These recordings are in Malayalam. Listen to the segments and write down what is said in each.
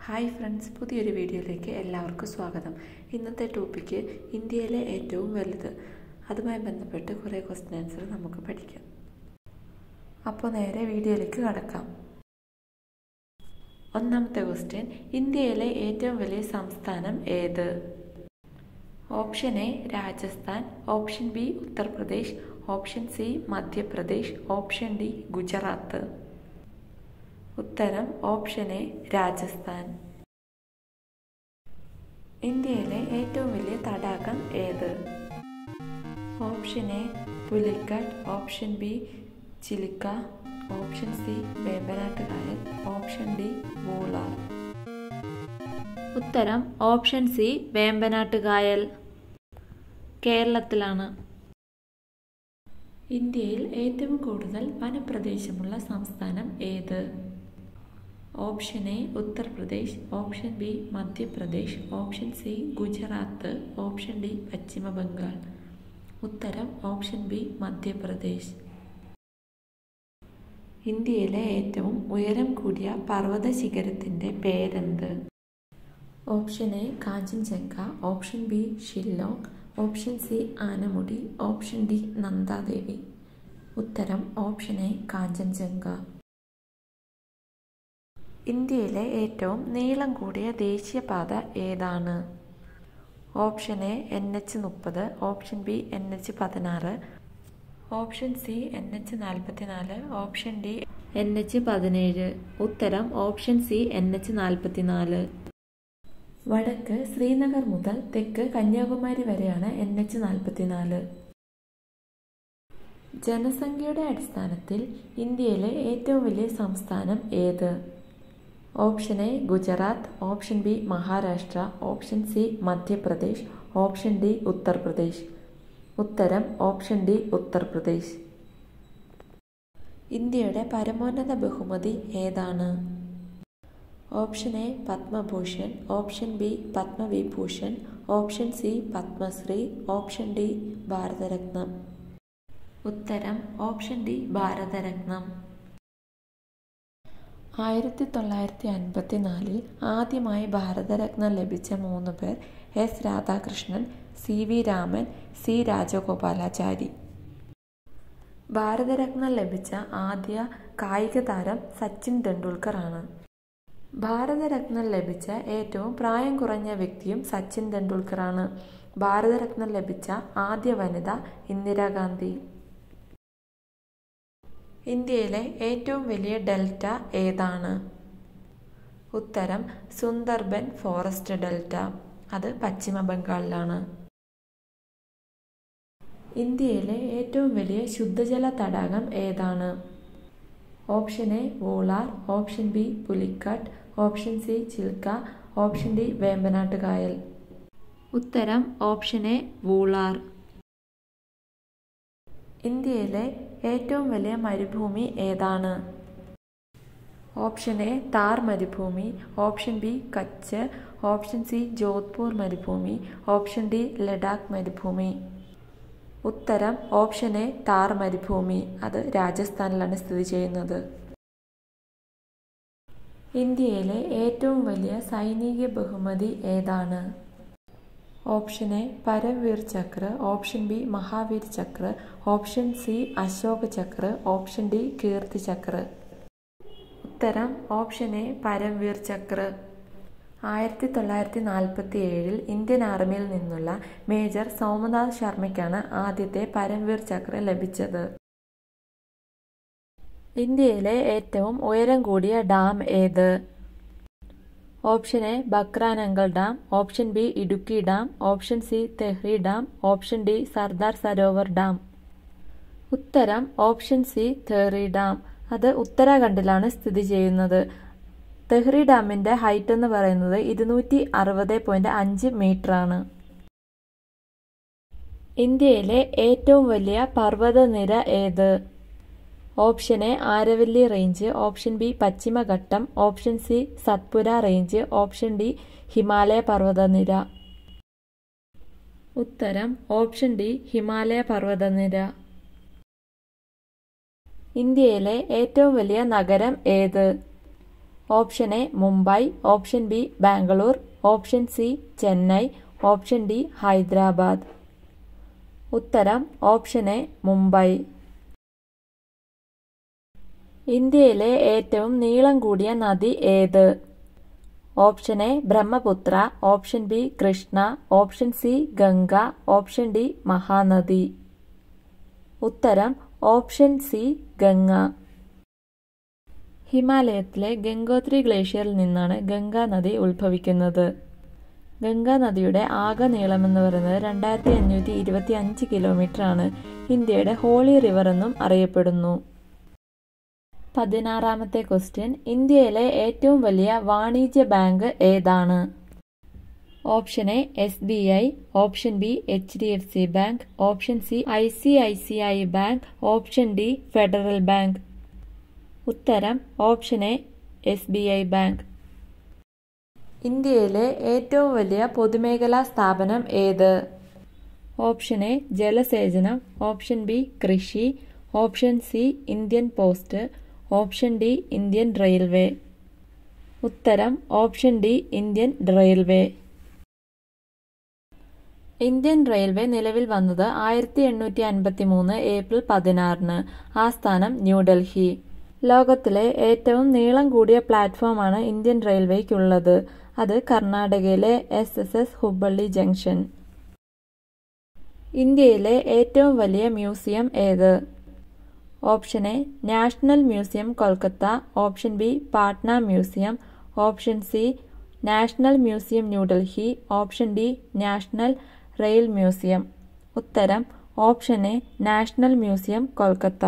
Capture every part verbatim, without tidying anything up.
ഹായ് ഫ്രണ്ട്സ്, പുതിയൊരു വീഡിയോയിലേക്ക് എല്ലാവർക്കും സ്വാഗതം. ഇന്നത്തെ ടോപ്പിക്ക് ഇന്ത്യയിലെ ഏറ്റവും വലുത്. അതുമായി ബന്ധപ്പെട്ട് കുറേ ക്വസ്റ്റ്യൻ ആൻസർ നമുക്ക് പഠിക്കാം. അപ്പോൾ നേരെ വീഡിയോയിലേക്ക് കടക്കാം. ഒന്നാമത്തെ ക്വസ്റ്റ്യൻ, ഇന്ത്യയിലെ ഏറ്റവും വലിയ സംസ്ഥാനം ഏത്? Option A Rajasthan, option B Uttar Pradesh, option C Madhya Pradesh, option D Gujarat. ഉത്തരം ഓപ്ഷൻ എ രാജസ്ഥാൻ. ഇന്ത്യയിലെ ഏറ്റവും വലിയ തടാകം ഏത്? Option A Pulicat, option B Chilika, option C Vembanad Kayal, option D Wular. ഉത്തരം ഓപ്ഷൻ സി വേമ്പനാട്ട് കായൽ. കേരളത്തിലാണ്. ഇന്ത്യയിൽ ഏറ്റവും കൂടുതൽ വനപ്രദേശമുള്ള സംസ്ഥാനം ഏത്? Option A Uttar Pradesh, option B Madhya Pradesh, option C Gujarat, option D Paschim Bengal. ഉത്തരം ഓപ്ഷൻ ബി മധ്യപ്രദേശ്. ഇന്ത്യയിലെ ഏറ്റവും ഉയരം കൂടിയ പർവ്വത ശിഖരത്തിൻ്റെ പേരെന്ത്? Option A Kanchenjunga, option B Shillong, option C Anamudi, option D Nanda Devi. ഉത്തരം ഓപ്ഷൻ എ കാഞ്ചൻജംഗ. ഇന്ത്യയിലെ ഏറ്റവും നീളം കൂടിയ ദേശീയപാത ഏതാണ്? ഓപ്ഷൻ എ എൻ എച്ച് മുപ്പത്, ഓപ്ഷൻ ബി എൻ എച്ച് പതിനാറ്, ഓപ്ഷൻ സി എൻ എച്ച് നാൽപ്പത്തിനാല്, ഓപ്ഷൻ ഡി എൻ എച്ച് പതിനേഴ്. ഉത്തരം ഓപ്ഷൻ സി എൻ എച്ച് നാൽപ്പത്തിനാല്. വടക്ക് ശ്രീനഗർ മുതൽ തെക്ക് കന്യാകുമാരി വരെയാണ് എൻ എച്ച് നാൽപ്പത്തിനാല്. ജനസംഖ്യയുടെ അടിസ്ഥാനത്തിൽ ഇന്ത്യയിലെ ഏറ്റവും വലിയ സംസ്ഥാനം ഏത്? Option A Gujarat, option B Maharashtra, option C Madhya Pradesh, option D Uttar Pradesh. ഉത്തരം ഓപ്ഷൻ ഡി ഉത്തർപ്രദേശ്. ഇന്ത്യയുടെ പരമോന്നത ബഹുമതി ഏതാണ്? Option A Padma Bhushan, option B Padma Vibhushan, option C Padma Shri, option D Bharat Ratna. ഉത്തരം ഓപ്ഷൻ ഡി ഭാരതരത്നം. ആയിരത്തി തൊള്ളായിരത്തി അൻപത്തി നാലിൽ ആദ്യമായി ഭാരതരത്നം ലഭിച്ച മൂന്ന് പേർ S Radhakrishnan, C V Raman, C Rajagopalachari. Bharat Ratna ലഭിച്ച ആദ്യ കായിക താരം സച്ചിൻ തെണ്ടുൽക്കർ ആണ്. ഭാരതരത്നം ലഭിച്ച ഏറ്റവും പ്രായം കുറഞ്ഞ വ്യക്തിയും സച്ചിൻ തെണ്ടുൽക്കർ ആണ്. ഭാരതരത്നം ലഭിച്ച ആദ്യ വനിത ഇന്ദിരാഗാന്ധി. ഇന്ത്യയിലെ ഏറ്റവും വലിയ ഡെൽറ്റ ഏതാണ്? ഉത്തരം സുന്ദർബൻ ഫോറസ്റ്റ് ഡെൽറ്റ. അത് പശ്ചിമ ബംഗാളിലാണ്. ഇന്ത്യയിലെ ഏറ്റവും വലിയ ശുദ്ധജല തടാകം ഏതാണ്? Option A Wular, option B Pulicat, option C Chilka, option D Vembanad Kayal. ഉത്തരം ഓപ്ഷൻ എ വൂളാർ. ഇന്ത്യയിലെ ഏറ്റവും വലിയ മരുഭൂമി ഏതാണ്? ഓപ്ഷൻ എ താർ മരുഭൂമി, option B Kutch, option C Jodhpur മരുഭൂമി, ഓപ്ഷൻ ഡി ലഡാക്ക് മരുഭൂമി. ഉത്തരം ഓപ്ഷൻ എ താർ മരുഭൂമി. അത് രാജസ്ഥാനിലാണ് സ്ഥിതി ചെയ്യുന്നത്. ഇന്ത്യയിലെ ഏറ്റവും വലിയ സൈനിക ബഹുമതി ഏതാണ്? Option A Param Vir Chakra, option B Mahavir Chakra, option C Ashok Chakra, option D Kirti Chakra. ഉത്തരം ഓപ്ഷൻ എ പരംവീർ ചക്ര. ആയിരത്തി തൊള്ളായിരത്തി നാൽപ്പത്തി ഏഴിൽ ഇന്ത്യൻ ആർമിയിൽ നിന്നുള്ള മേജർ സോമനാഥ് ശർമ്മയ്ക്കാണ് ആദ്യത്തെ പരംവീർ ചക്ര ലഭിച്ചത്. ഇന്ത്യയിലെ ഏറ്റവും ഉയരം കൂടിയ ഡാം ഏത്? Option A Bhakra Nangal dam, option B Idukki dam, option C Tehri dam, option D Sardar Sarovar dam. ഉത്തരം ഓപ്ഷൻ സി തെഹ്രി ഡാം. അത് ഉത്തരാഖണ്ഡിലാണ് സ്ഥിതി ചെയ്യുന്നത്. തെഹ്രി ഡാമിന്റെ ഹൈറ്റ് എന്ന് പറയുന്നത് ഇരുന്നൂറ്റി അറുപത് പോയിന്റ് അഞ്ച് മീറ്റർ ആണ്. ഇന്ത്യയിലെ ഏറ്റവും വലിയ പർവ്വതനിര ഏത്? Option A Aravalli range, option B പശ്ചിമഘട്ടം, option C Satpura range, option D Himalaya പർവ്വതനിര. ഉത്തരം ഓപ്ഷൻ ഡി ഹിമാലയ പർവ്വതനിര. ഇന്ത്യയിലെ ഏറ്റവും വലിയ നഗരം ഏത്? Option A Mumbai, option B Bangalore, option C Chennai, option D Hyderabad. ഉത്തരം ഓപ്ഷൻ എ മുംബൈ. ഇന്ത്യയിലെ ഏറ്റവും നീളം കൂടിയ നദി ഏത്? Option A Brahmaputra, option B Krishna, option C Ganga, option D Mahanadi. ഉത്തരം ഓപ്ഷൻ സി ഗംഗ. ഹിമാലയത്തിലെ ഗംഗോത്രി ഗ്ലേഷ്യറിൽ നിന്നാണ് ഗംഗാ നദി ഉത്ഭവിക്കുന്നത്. ഗംഗാ നദിയുടെ ആകെ നീളമെന്ന് പറയുന്നത് രണ്ടായിരത്തി അഞ്ഞൂറ്റി ഇരുപത്തി അഞ്ച് കിലോമീറ്റർ ആണ്. ഇന്ത്യയുടെ ഹോളി റിവർ എന്നും അറിയപ്പെടുന്നു. പതിനാറാമത്തെ ക്വസ്റ്റ്യൻ, ഇന്ത്യയിലെ ഏറ്റവും വലിയ വാണിജ്യ ബാങ്ക് ഏതാണ്? Option A S B I, option B H D F C bank, option C I C I C I bank, option D federal bank. ഉത്തരം option A S B I bank. ഇന്ത്യയിലെ ഏറ്റവും വലിയ പൊതുമേഖലാ സ്ഥാപനം ഏത്? ഓപ്ഷൻ എ ജലസേചനം, ഓപ്ഷൻ ബി കൃഷി, option C Indian post, option D Indian railway. ഉത്തരം option D Indian railway. Indian railway നിലവിൽ വന്നത് ആയിരത്തി എണ്ണൂറ്റി അൻപത്തി മൂന്ന് ഏപ്രിൽ പതിനാറിന്. ആസ്ഥാനം ന്യൂഡൽഹി. ലോകത്തിലെ ഏറ്റവും നീളം കൂടിയ പ്ലാറ്റ്ഫോമാണ് ഇന്ത്യൻ റെയിൽവേക്കുള്ളത്. അത് കർണാടകയിലെ S S S Hubballi junction. ഇന്ത്യയിലെ ഏറ്റവും വലിയ മ്യൂസിയം ഏത്? Option A national museum Kolkata, option B Patna museum, option C national museum New Delhi, option D national rail museum. ഉത്തരം option A national museum Kolkata.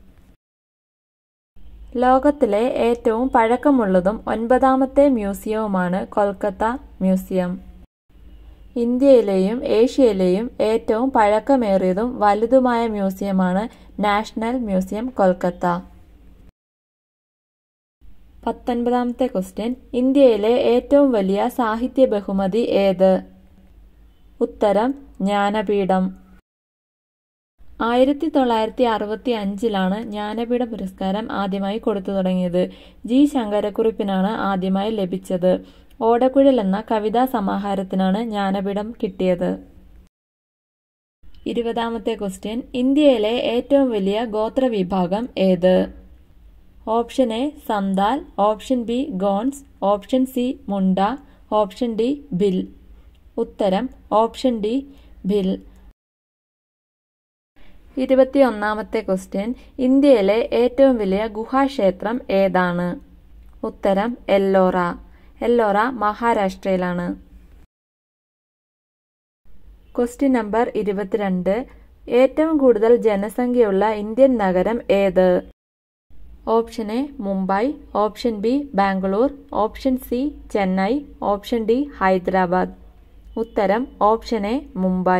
ലോകത്തിലെ ഏറ്റവും പഴക്കമുള്ളതും ഒൻപതാമത്തെ മ്യൂസിയവുമാണ് കൊൽക്കത്ത മ്യൂസിയം. ഇന്ത്യയിലെയും ഏഷ്യയിലെയും ഏറ്റവും പഴക്കമേറിയതും വലുതുമായ മ്യൂസിയമാണ് നാഷണൽ മ്യൂസിയം കൊൽക്കത്ത. പത്തൊൻപതാമത്തെ ക്വസ്റ്റ്യൻ, ഇന്ത്യയിലെ ഏറ്റവും വലിയ സാഹിത്യ ബഹുമതി ഏത്? ഉത്തരം ജ്ഞാനപീഠം. ആയിരത്തി തൊള്ളായിരത്തി അറുപത്തി അഞ്ചിലാണ് ജ്ഞാനപീഠ പുരസ്കാരം ആദ്യമായി കൊടുത്തു തുടങ്ങിയത്. ജി ശങ്കരക്കുറുപ്പിനാണ് ആദ്യമായി ലഭിച്ചത്. ഓടക്കുഴൽ എന്ന കവിതാ സമാഹാരത്തിനാണ് ജ്ഞാനപീഠം കിട്ടിയത്. ഇരുപതാമത്തെ ക്വസ്റ്റ്യൻ, ഇന്ത്യയിലെ ഏറ്റവും വലിയ ഗോത്രവിഭാഗം ഏത്? Option A Santhal, option B Gonds, option C Munda, option D Bhil. ഉത്തരം ഓപ്ഷൻ ഡി ഭിൽ. ഇരുപത്തി ഒന്നാമത്തെ ക്വസ്റ്റ്യൻ, ഇന്ത്യയിലെ ഏറ്റവും വലിയ ഗുഹാക്ഷേത്രം ഏതാണ്? ഉത്തരം എല്ലോറ. എല്ലോറ മഹാരാഷ്ട്രയിലാണ്. ക്വസ്റ്റ്യൻ നമ്പർ ഇരുപത്തിരണ്ട്, ഏറ്റവും കൂടുതൽ ജനസംഖ്യയുള്ള ഇന്ത്യൻ നഗരം ഏത്? Option A Mumbai, option B Bangalore, option C Chennai, option D Hyderabad. ഉത്തരം ഓപ്ഷൻ എ മുംബൈ.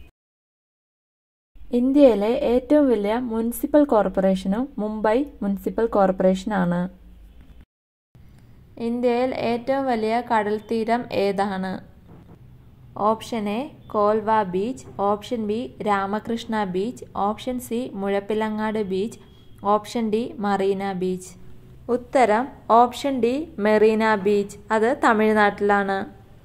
ഇന്ത്യയിലെ ഏറ്റവും വലിയ മുനിസിപ്പൽ കോർപ്പറേഷനും മുംബൈ മുനിസിപ്പൽ കോർപ്പറേഷനാണ്. ഇന്ത്യയിൽ ഏറ്റവും വലിയ കടൽത്തീരം ഏതാണ്? Option A Colva beach, option B Ramakrishna beach, option C Muzhappilangad beach, option D Marina beach. ഉത്തരം ഓപ്ഷൻ ഡി മെറീന ബീച്ച്. അത് തമിഴ്നാട്ടിലാണ്.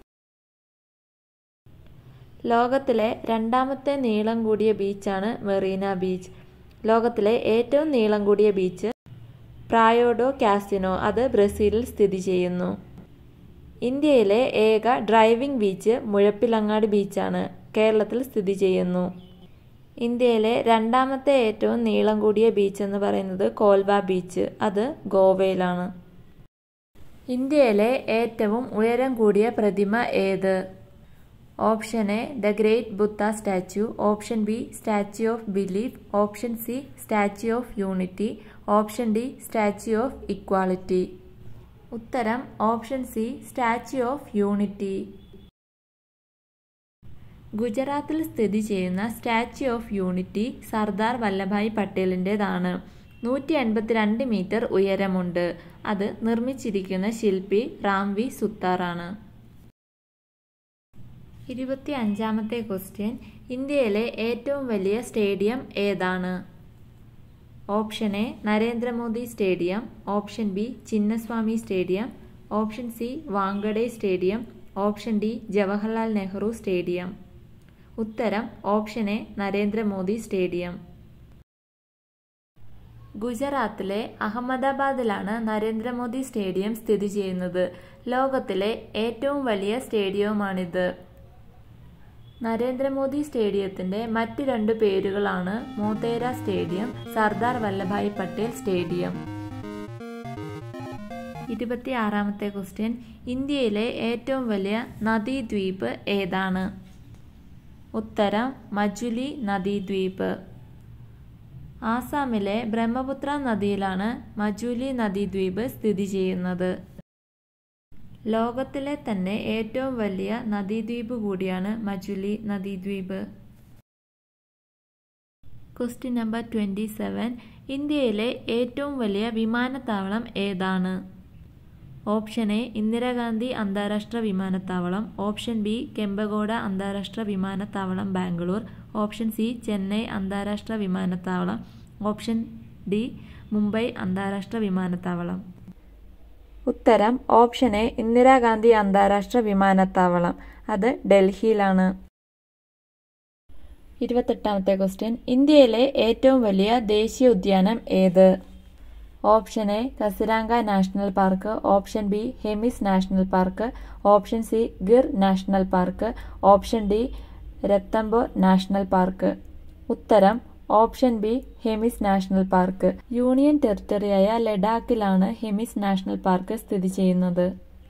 ലോകത്തിലെ രണ്ടാമത്തെ നീളം കൂടിയ ബീച്ചാണ് മെറീന ബീച്ച്. ലോകത്തിലെ ഏറ്റവും നീളം കൂടിയ ബീച്ച് പ്രായോ ഡോ കാസിനോ, അത് ബ്രസീലിൽ സ്ഥിതി ചെയ്യുന്നു. ഇന്ത്യയിലെ ഏക ഡ്രൈവിംഗ് ബീച്ച് മുഴപ്പിലങ്ങാട് ബീച്ചാണ്, കേരളത്തിൽ സ്ഥിതി ചെയ്യുന്നു. ഇന്ത്യയിലെ രണ്ടാമത്തെ ഏറ്റവും നീളം കൂടിയ ബീച്ച് എന്ന് പറയുന്നത് കോൽവ ബീച്ച്, അത് ഗോവയിലാണ്. ഇന്ത്യയിലെ ഏറ്റവും ഉയരം കൂടിയ പ്രതിമ ഏത്? Option A the great Buddha statue, option B statue of belief, option C statue of unity, option D statue of equality. ഉത്തരം option C statue of unity. ഗുജറാത്തിൽ സ്ഥിതി ചെയ്യുന്ന statue of unity Sardar Vallabhbhai പട്ടേലിൻ്റെതാണ്. നൂറ്റി എൺപത്തിരണ്ട് മീറ്റർ ഉയരമുണ്ട്. അത് നിർമ്മിച്ചിരിക്കുന്ന ശില്പി റാംവി സുത്താറാണ്. ഇരുപത്തി അഞ്ചാമത്തെ ക്വസ്റ്റ്യൻ, ഇന്ത്യയിലെ ഏറ്റവും വലിയ സ്റ്റേഡിയം ഏതാണ്? Option A Narendra Modi stadium, option B Chinnaswamy stadium, option C Wankhede stadium, option D Jawaharlal Nehru stadium. ഉത്തരം ഓപ്ഷൻ എ നരേന്ദ്രമോദി സ്റ്റേഡിയം. ഗുജറാത്തിലെ അഹമ്മദാബാദിലാണ് നരേന്ദ്രമോദി സ്റ്റേഡിയം സ്ഥിതി ചെയ്യുന്നത്. ലോകത്തിലെ ഏറ്റവും വലിയ സ്റ്റേഡിയവുമാണിത്. നരേന്ദ്രമോദി സ്റ്റേഡിയത്തിന്റെ മറ്റ് രണ്ടു പേരുകളാണ് മോതേര സ്റ്റേഡിയം, സർദാർ വല്ലഭായ് പട്ടേൽ സ്റ്റേഡിയം. ഇരുപത്തിയാറാമത്തെ ക്വസ്റ്റ്യൻ, ഇന്ത്യയിലെ ഏറ്റവും വലിയ നദീദ്വീപ് ഏതാണ്? ഉത്തരം മജുലി നദീദ്വീപ്. ആസാമിലെ ബ്രഹ്മപുത്ര നദിയിലാണ് മജുലി നദീദ്വീപ് സ്ഥിതി ചെയ്യുന്നത്. ലോകത്തിലെ തന്നെ ഏറ്റവും വലിയ നദീദ്വീപ് കൂടിയാണ് മജുലി നദീദ്വീപ്. ക്വസ്റ്റ്യൻ നമ്പർ ട്വന്റി സെവൻ, ഇന്ത്യയിലെ ഏറ്റവും വലിയ വിമാനത്താവളം ഏതാണ്? ഓപ്ഷൻ എ ഇന്ദിരാഗാന്ധി അന്താരാഷ്ട്ര വിമാനത്താവളം, ഓപ്ഷൻ ബി കെമ്പഗോഡ അന്താരാഷ്ട്ര വിമാനത്താവളം ബാംഗ്ലൂർ, ഓപ്ഷൻ സി ചെന്നൈ അന്താരാഷ്ട്ര വിമാനത്താവളം, ഓപ്ഷൻ ഡി മുംബൈ അന്താരാഷ്ട്ര വിമാനത്താവളം. ഉത്തരം ഓപ്ഷൻ എ ഇന്ദിരാഗാന്ധി അന്താരാഷ്ട്ര വിമാനത്താവളം. അത് ഡൽഹിയിലാണ്. ഇരുപത്തെട്ടാമത്തെ ക്വസ്റ്റ്യൻ, ഇന്ത്യയിലെ ഏറ്റവും വലിയ ദേശീയ ഉദ്യാനം ഏത്? Option A Kaziranga national park, option B Hemis national park, option C Gir national park, option D Ranthambore national park. ഉത്തരം option B Hemis national park. Union ടെറിട്ടറിയായ ലഡാക്കിലാണ് ഹെമിസ് നാഷണൽ പാർക്ക് സ്ഥിതി ചെയ്യുന്നത്.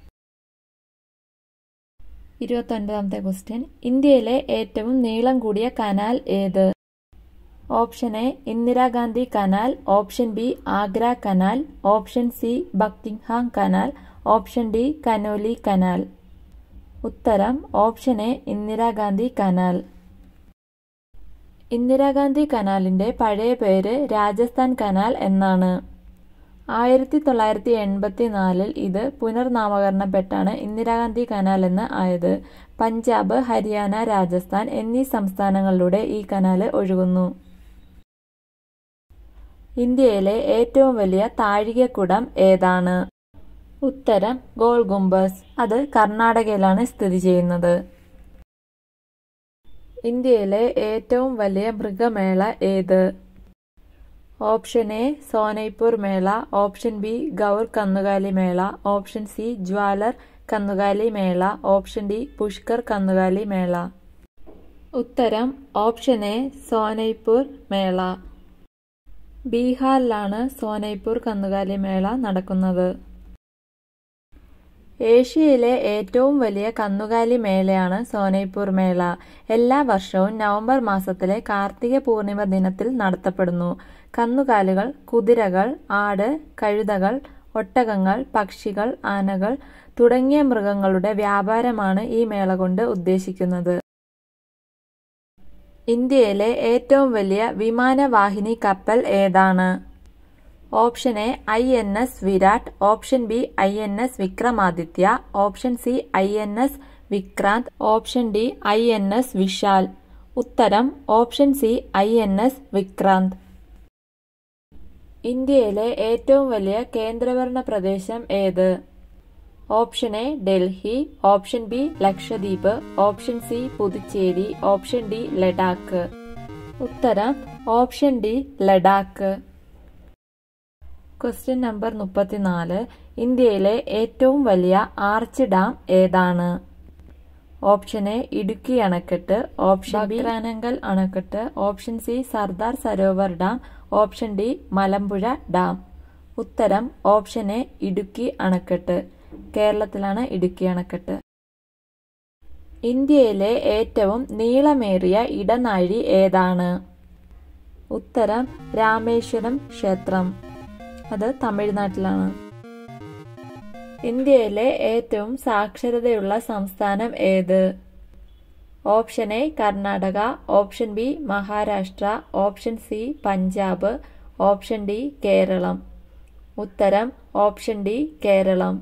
ഇരുപത്തൊൻപതാമത്തെ ക്വസ്റ്റ്യൻ, ഇന്ത്യയിലെ ഏറ്റവും നീളം കൂടിയ കനാൽ ഏത്? Option A Indira Gandhi canal, option B Agra canal, option C Buckingham canal, option D Conolly canal. ഉത്തരം option A Indira Gandhi canal. Indira Gandhi കനാലിന്റെ പഴയ പേര് രാജസ്ഥാൻ കനാൽ എന്നാണ്. ആയിരത്തി തൊള്ളായിരത്തി എൺപത്തി നാലിൽ ഇത് പുനർനാമകരണപ്പെട്ടാണ് ഇന്ദിരാഗാന്ധി കനാൽ എന്ന് ആയത്. പഞ്ചാബ്, ഹരിയാന, രാജസ്ഥാൻ എന്നീ സംസ്ഥാനങ്ങളിലൂടെ ഈ കനാല് ഒഴുകുന്നു. ഇന്ത്യയിലെ ഏറ്റവും വലിയ താഴികക്കുടം ഏതാണ്? ഉത്തരം ഗോൾ ഗുംബസ്. അത് കർണാടകയിലാണ് സ്ഥിതി ചെയ്യുന്നത്. ഇന്ത്യയിലെ ഏറ്റവും വലിയ മൃഗമേള ഏത്? ഓപ്ഷൻ എ സോനൈപൂർ മേള, ഓപ്ഷൻ ബി ഗൗർ കന്നുകാലി മേള, ഓപ്ഷൻ സി ജ്വാലർ കന്നുകാലി മേള, ഓപ്ഷൻ ഡി പുഷ്കർ കന്നുകാലി മേള. ഉത്തരം ഓപ്ഷൻ എ സോനൈപൂർ മേള. ബീഹാറിലാണ് സോനൈപൂർ കന്നുകാലി മേള നടക്കുന്നത്. ഏഷ്യയിലെ ഏറ്റവും വലിയ കന്നുകാലി മേളയാണ് സോനൈപൂർ മേള. എല്ലാ വർഷവും നവംബർ മാസത്തിലെ കാർത്തിക പൂർണിമ ദിനത്തിൽ നടത്തപ്പെടുന്നു. കന്നുകാലികൾ, കുതിരകൾ, ആട്, കഴുതകൾ, ഒട്ടകങ്ങൾ, പക്ഷികൾ, ആനകൾ തുടങ്ങിയ മൃഗങ്ങളുടെ വ്യാപാരമാണ് ഈ മേള കൊണ്ട് ഉദ്ദേശിക്കുന്നത്. ഇന്ത്യയിലെ ഏറ്റവും വലിയ വിമാനവാഹിനി കപ്പൽ ഏതാണ്? Option A I N S Viraat, option B I N S Vikramaditya, option C I N S Vikrant, option D I N S Vishal. ഉത്തരം option C I N S Vikrant. ഇന്ത്യയിലെ ഏറ്റവും വലിയ കേന്ദ്രഭരണ പ്രദേശം ഏത്? Option A Delhi, option B Lakshadweep, option C Puducherry, option D Ladakh. ഉത്തരം option D Ladakh. Question number മുപ്പത്തിനാല്, ഇന്ത്യയിലെ ഏറ്റവും വലിയ ആർച്ച് ഡാം ഏതാണ്? ഓപ്ഷൻ എ ഇടുക്കി അണക്കെട്ട്, ഓപ്ഷൻ ബി ഭക്രാനങ്കൽ അണക്കെട്ട്, option C Sardar Sarovar dam, option D Malampuzha dam. ഉത്തരം ഓപ്ഷൻ എ ഇടുക്കി അണക്കെട്ട്. കേരളത്തിലാണ് ഇടുക്കി അണക്കെട്ട്. ഇന്ത്യയിലെ ഏറ്റവും നീളമേറിയ ഇടനാഴി ഏതാണ്? ഉത്തരം രാമേശ്വരം ക്ഷേത്രം. അത് തമിഴ്നാട്ടിലാണ്. ഇന്ത്യയിലെ ഏറ്റവും സാക്ഷരതയുള്ള സംസ്ഥാനം ഏത്? Option A Karnataka, option B Maharashtra, option C Punjab, option D Keralam. ഉത്തരം ഓപ്ഷൻ ഡി കേരളം.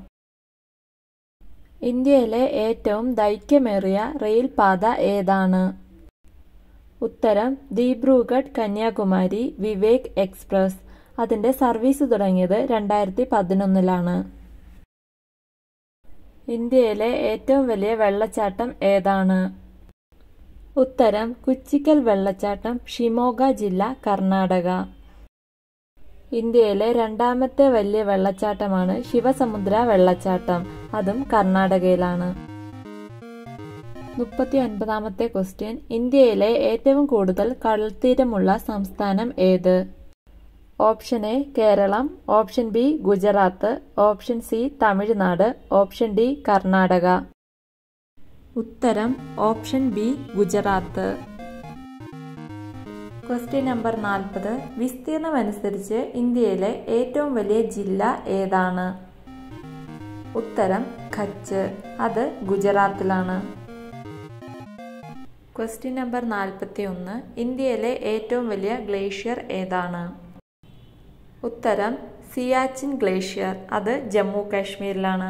ഇന്ത്യയിലെ ഏറ്റവും ദൈർഘ്യമേറിയ റെയിൽ പാത ഏതാണ്? ഉത്തരം ദിബ്രുഗഡ് കന്യാകുമാരി വിവേക് എക്സ്പ്രസ്. അതിന്റെ സർവീസ് തുടങ്ങിയത് രണ്ടായിരത്തി പതിനൊന്നിലാണ്. ഇന്ത്യയിലെ ഏറ്റവും വലിയ വെള്ളച്ചാട്ടം ഏതാണ്? ഉത്തരം കുച്ചിക്കൽ വെള്ളച്ചാട്ടം, ഷിമോഗ ജില്ല, കർണാടക. ഇന്ത്യയിലെ രണ്ടാമത്തെ വലിയ വെള്ളച്ചാട്ടമാണ് ശിവസമുദ്ര വെള്ളച്ചാട്ടം. അതും കർണാടകയിലാണ്. മുപ്പത്തി ഒൻപതാമത്തെ ക്വസ്റ്റ്യൻ. ഇന്ത്യയിലെ ഏറ്റവും കൂടുതൽ കടൽത്തീരമുള്ള സംസ്ഥാനം ഏത്? Option A Keralam, option B Gujarat, option C Tamil Nadu, option D Karnataka. ഉത്തരം option B Gujarat. Question number നാൽപ്പത്. വിസ്തീർണം അനുസരിച്ച് ഇന്ത്യയിലെ ഏറ്റവും വലിയ ജില്ല ഏതാണ്? ഉത്തരം കച്ച്. അത് ഗുജറാത്തിലാണ്. ക്വസ്റ്റ്യൻ നമ്പർ നാൽപ്പത്തി ഒന്ന്. ഇന്ത്യയിലെ ഏറ്റവും വലിയ ഗ്ലേഷ്യർ ഏതാണ്? ഉത്തരം സിയാച്ചിൻ ഗ്ലേഷ്യർ. അത് ജമ്മു കാശ്മീരിലാണ്.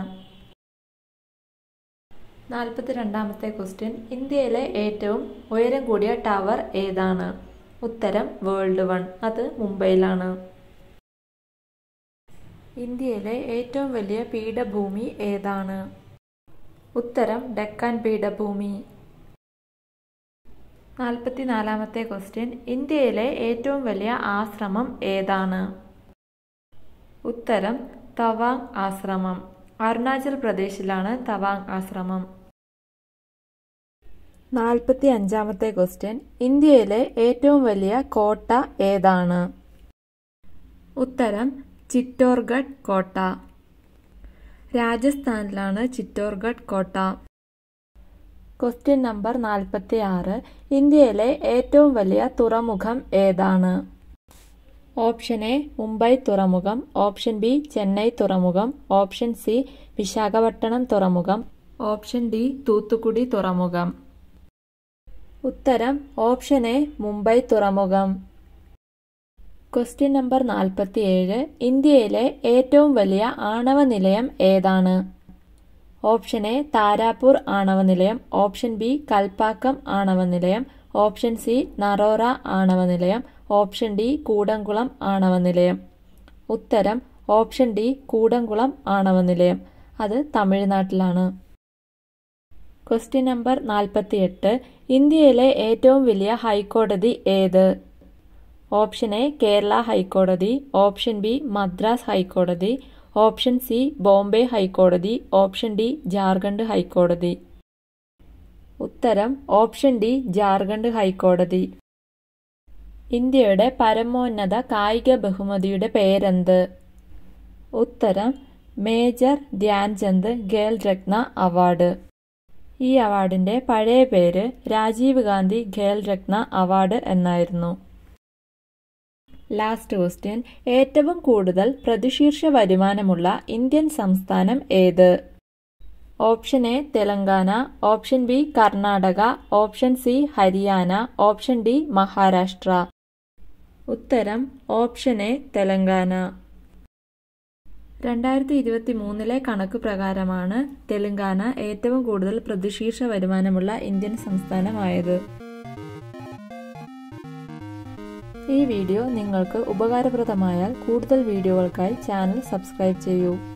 നാൽപ്പത്തി രണ്ടാമത്തെ ക്വസ്റ്റ്യൻ. ഇന്ത്യയിലെ ഏറ്റവും ഉയരം കൂടിയ ടവർ ഏതാണ്? ഉത്തരം വേൾഡ് വൺ. അത് മുംബൈയിലാണ്. ഇന്ത്യയിലെ ഏറ്റവും വലിയ പീഠഭൂമി ഏതാണ്? ഉത്തരം ഡെക്കാൻ പീഠഭൂമി. നാൽപ്പത്തി നാലാമത്തെ ക്വസ്റ്റ്യൻ. ഇന്ത്യയിലെ ഏറ്റവും വലിയ ആശ്രമം ഏതാണ്? ഉത്തരം തവാങ് ആശ്രമം. അരുണാചൽ പ്രദേശിലാണ് തവാങ് ആശ്രമം. നാൽപ്പത്തി അഞ്ചാമത്തെ ക്വസ്റ്റ്യൻ. ഇന്ത്യയിലെ ഏറ്റവും വലിയ കോട്ട ഏതാണ്? ഉത്തരം ചിറ്റോർഗഡ് കോട്ട. രാജസ്ഥാനിലാണ് ചിറ്റോർഗഡ് കോട്ട. ക്വസ്റ്റ്യൻ നമ്പർ നാൽപ്പത്തി ആറ്. ഇന്ത്യയിലെ ഏറ്റവും വലിയ തുറമുഖം ഏതാണ്? ഓപ്ഷൻ എ മുംബൈ തുറമുഖം, ഓപ്ഷൻ ബി ചെന്നൈ തുറമുഖം, ഓപ്ഷൻ സി വിശാഖപട്ടണം തുറമുഖം, ഓപ്ഷൻ ഡി തൂത്തുക്കുടി തുറമുഖം. ഉത്തരം ഓപ്ഷൻ എ മുംബൈ തുറമുഖം. ക്വസ്റ്റ്യൻ നമ്പർ നാൽപ്പത്തി ഏഴ്. ഇന്ത്യയിലെ ഏറ്റവും വലിയ ആണവ നിലയം ഏതാണ്? ഓപ്ഷൻ എ താരാപൂർ ആണവ നിലയം, ഓപ്ഷൻ ബി കൽപ്പാക്കം ആണവ നിലയം, ഓപ്ഷൻ സി നറോറ ആണവ നിലയം, ഓപ്ഷൻ ഡി കൂടംകുളം ആണവ നിലയം. ഉത്തരം ഓപ്ഷൻ ഡി കൂടംകുളം ആണവ നിലയം. അത് തമിഴ്നാട്ടിലാണ്. ക്വസ്റ്റ്യൻ നമ്പർ നാൽപ്പത്തി എട്ട്. ഇന്ത്യയിലെ ഏറ്റവും വലിയ ഹൈക്കോടതി ഏത്? ഓപ്ഷൻ എ കേരള ഹൈക്കോടതി, ഓപ്ഷൻ ബി മദ്രാസ് ഹൈക്കോടതി, ഓപ്ഷൻ സി ബോംബെ ഹൈക്കോടതി, ഓപ്ഷൻ ഡി ജാർഖണ്ഡ് ഹൈക്കോടതി. ഉത്തരം ഓപ്ഷൻ ഡി ജാർഖണ്ഡ് ഹൈക്കോടതി. ഇന്ത്യയുടെ പരമോന്നത കായിക ബഹുമതിയുടെ പേരെന്ത്? ഉത്തരം മേജർ ധ്യാൻചന്ദ് ഖേൽ രത്ന അവാർഡ്. ഈ അവാർഡിന്റെ പഴയ പേര് രാജീവ് ഗാന്ധി ഖേൽ രത്ന അവാർഡ് എന്നായിരുന്നു. Last question. ഏറ്റവും കൂടുതൽ പ്രതിശീർഷ വരുമാനമുള്ള ഇന്ത്യൻ സംസ്ഥാനം ഏത്? Option A Telangana, option B Karnataka, option C Haryana, option D Maharashtra. ഉത്തരം ഓപ്ഷൻ എ തെലങ്കാന. രണ്ടായിരത്തി ഇരുപത്തി മൂന്നിലെ കണക്ക് പ്രകാരമാണ് തെലങ്കാന ഏറ്റവും കൂടുതൽ പ്രതിശീർഷ വരുമാനമുള്ള ഇന്ത്യൻ സംസ്ഥാനമായത്. ഈ വീഡിയോ നിങ്ങൾക്ക് ഉപകാരപ്രദമായാൽ കൂടുതൽ വീഡിയോകൾക്കായി ചാനൽ സബ്സ്ക്രൈബ് ചെയ്യൂ.